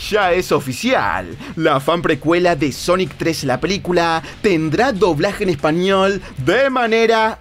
Ya es oficial, la fan precuela de Sonic 3 la película tendrá doblaje en español de manera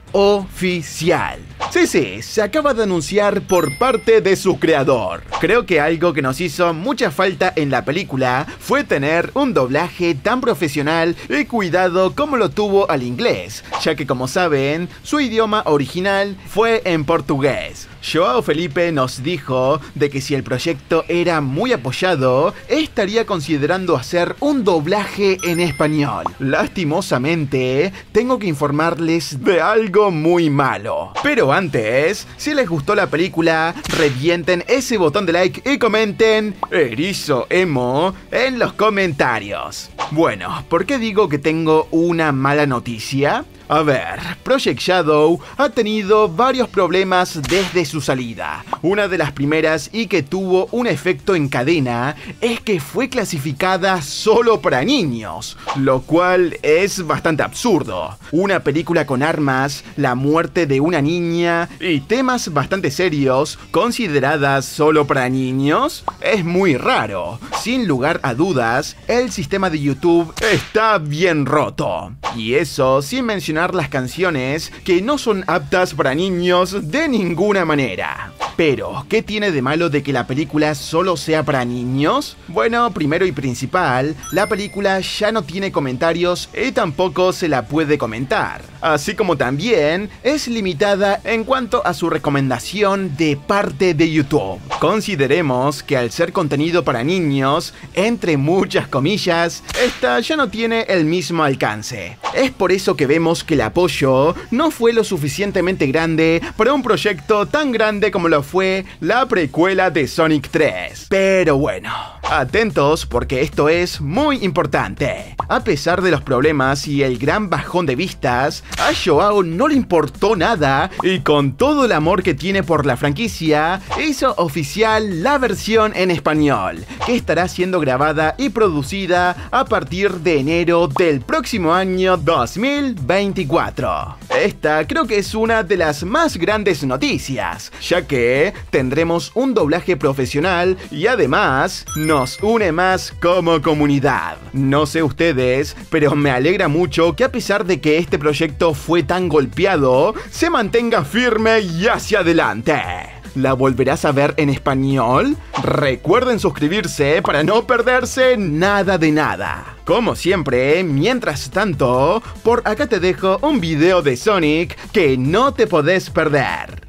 oficial. Sí, se acaba de anunciar por parte de su creador. Creo que algo que nos hizo mucha falta en la película fue tener un doblaje tan profesional y cuidado como lo tuvo al inglés, ya que como saben, su idioma original fue en portugués. Joao Felipe nos dijo de que si el proyecto era muy apoyado, estaría considerando hacer un doblaje en español. Lastimosamente, tengo que informarles de algo muy malo. Pero antes, si les gustó la película, revienten ese botón de like y comenten Erizo Emo en los comentarios. Bueno, ¿por qué digo que tengo una mala noticia? A ver, Project Shadow ha tenido varios problemas desde su salida. Una de las primeras y que tuvo un efecto en cadena es que fue clasificada solo para niños, lo cual es bastante absurdo. Una película con armas, la muerte de una niña y temas bastante serios consideradas solo para niños es muy raro. Sin lugar a dudas, el sistema de YouTube está bien roto. Y eso sin mencionar las canciones que no son aptas para niños de ninguna manera. Pero, ¿qué tiene de malo de que la película solo sea para niños? Bueno, primero y principal, la película ya no tiene comentarios y tampoco se la puede comentar. Así como también es limitada en cuanto a su recomendación de parte de YouTube. Consideremos que al ser contenido para niños, entre muchas comillas, esta ya no tiene el mismo alcance. Es por eso que vemos que el apoyo no fue lo suficientemente grande para un proyecto tan grande como lo fue la precuela de Sonic 3. Pero bueno, atentos porque esto es muy importante. A pesar de los problemas y el gran bajón de vistas, a Joao no le importó nada y con todo el amor que tiene por la franquicia, hizo oficial la versión en español, que estará siendo grabada y producida a partir de enero del próximo año 2024. Esta creo que es una de las más grandes noticias, ya que tendremos un doblaje profesional y además nos une más como comunidad. No sé ustedes, pero me alegra mucho que a pesar de que este proyecto fue tan golpeado, se mantenga firme y hacia adelante. ¿La volverás a ver en español? Recuerden suscribirse para no perderse nada de nada. Como siempre, mientras tanto, por acá te dejo un video de Sonic que no te podés perder.